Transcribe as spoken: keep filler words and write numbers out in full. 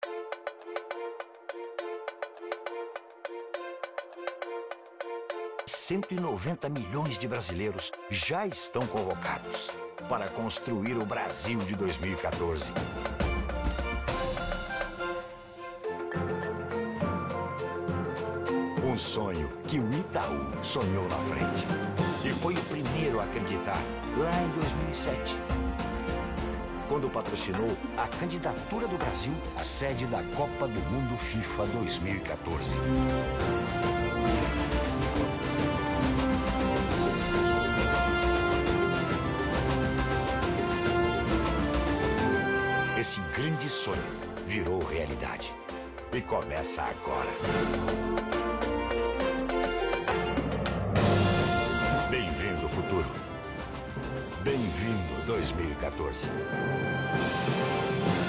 cento e noventa milhões de brasileiros já estão convocados para construir o Brasil de dois mil e quatorze. Um sonho que o Itaú sonhou na frente. E foi o primeiro a acreditar lá em dois mil e sete. Quando patrocinou a candidatura do Brasil à sede da Copa do Mundo FIFA dois mil e quatorze. Esse grande sonho virou realidade e começa agora. Bem-vindo, futuro. Bem-vindo, dois mil e quatorze.